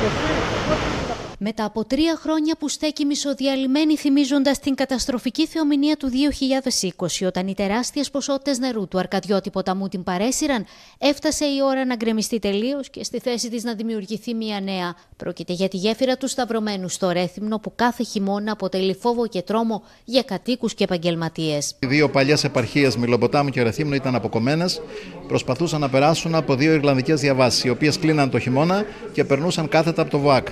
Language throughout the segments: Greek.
Μετά από 3 χρόνια που στέκει μισοδιαλυμένη θυμίζοντας την καταστροφική θεομηνία του 2020, όταν οι τεράστιες ποσότητες νερού του Αρκαδιώτη ποταμού την παρέσυραν, έφτασε η ώρα να γκρεμιστεί τελείως και στη θέση της να δημιουργηθεί μια νέα. Πρόκειται για τη γέφυρα του Σταυρωμένου στο Ρέθυμνο, που κάθε χειμώνα αποτελεί φόβο και τρόμο για κατοίκους και επαγγελματίες. Οι 2 παλιές επαρχίες, Μηλοποτάμου και Ρεθύμνου, ήταν αποκομμένες. Προσπαθούσαν να περάσουν από 2 Ιρλανδικές διαβάσεις, οι οποίες κλείναν το χειμώνα και περνούσαν κάθετα από το ΒΟΑΚ.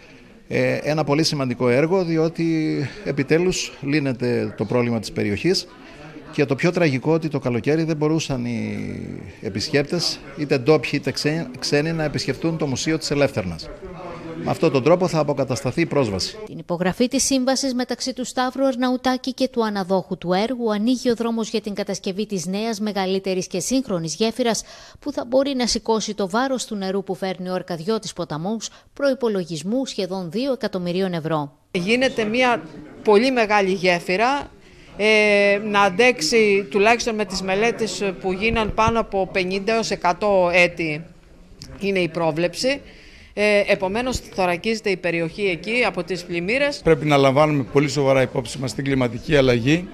Ένα πολύ σημαντικό έργο, διότι επιτέλους λύνεται το πρόβλημα της περιοχής, και το πιο τραγικό ότι το καλοκαίρι δεν μπορούσαν οι επισκέπτες, είτε ντόπιοι είτε ξένοι, να επισκεφτούν το Μουσείο της Ελεύθερνας. Με αυτόν τον τρόπο θα αποκατασταθεί η πρόσβαση. Την υπογραφή της σύμβασης μεταξύ του Σταύρου Αρναουτάκη και του αναδόχου του έργου ανοίγει ο δρόμος για την κατασκευή της νέας, μεγαλύτερης και σύγχρονης γέφυρας, που θα μπορεί να σηκώσει το βάρος του νερού που φέρνει ο Αρκαδιώτης ποταμός, προϋπολογισμού σχεδόν 2 εκατομμυρίων ευρώ. Γίνεται μια πολύ μεγάλη γέφυρα, να αντέξει, τουλάχιστον με τις μελέτες που γίναν, πάνω από 50 έως 100 έτη είναι η πρόβλεψη. Επομένως θωρακίζεται η περιοχή εκεί από τις πλημμύρες. Πρέπει να λαμβάνουμε πολύ σοβαρά υπόψη μας την κλιματική αλλαγή,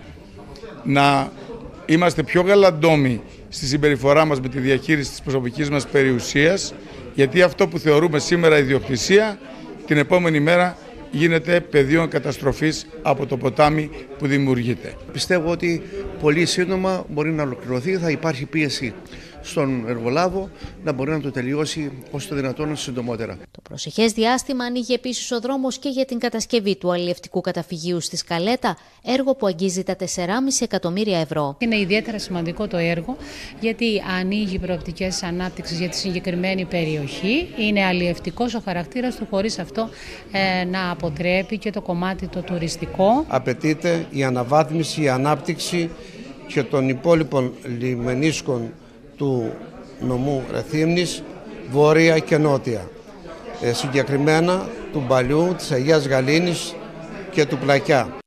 να είμαστε πιο γαλαντόμοι στη συμπεριφορά μας με τη διαχείριση της προσωπικής μας περιουσίας, γιατί αυτό που θεωρούμε σήμερα ιδιοκτησία, την επόμενη μέρα γίνεται πεδίο καταστροφής από το ποτάμι που δημιουργείται. Πιστεύω ότι πολύ σύντομα μπορεί να ολοκληρωθεί, θα υπάρχει πίεση στον εργολάβο να μπορεί να το τελειώσει όσο το δυνατόν συντομότερα. Το προσεχές διάστημα ανοίγει επίσης ο δρόμος και για την κατασκευή του αλλιευτικού καταφυγίου στη Σκαλέτα, έργο που αγγίζει τα 4,5 εκατομμύρια ευρώ. Είναι ιδιαίτερα σημαντικό το έργο, γιατί ανοίγει προοπτικές ανάπτυξης για τη συγκεκριμένη περιοχή. Είναι αλλιευτικός ο χαρακτήρας του, χωρίς αυτό να αποτρέπει και το κομμάτι το τουριστικό. Απαιτείται η αναβάθμιση, η ανάπτυξη και των υπόλοιπων λιμενίσκων του νομού Ρεθύμνης, βόρεια και νότια. Συγκεκριμένα του Μπαλιού, της Αγίας Γαλήνης και του Πλακιά.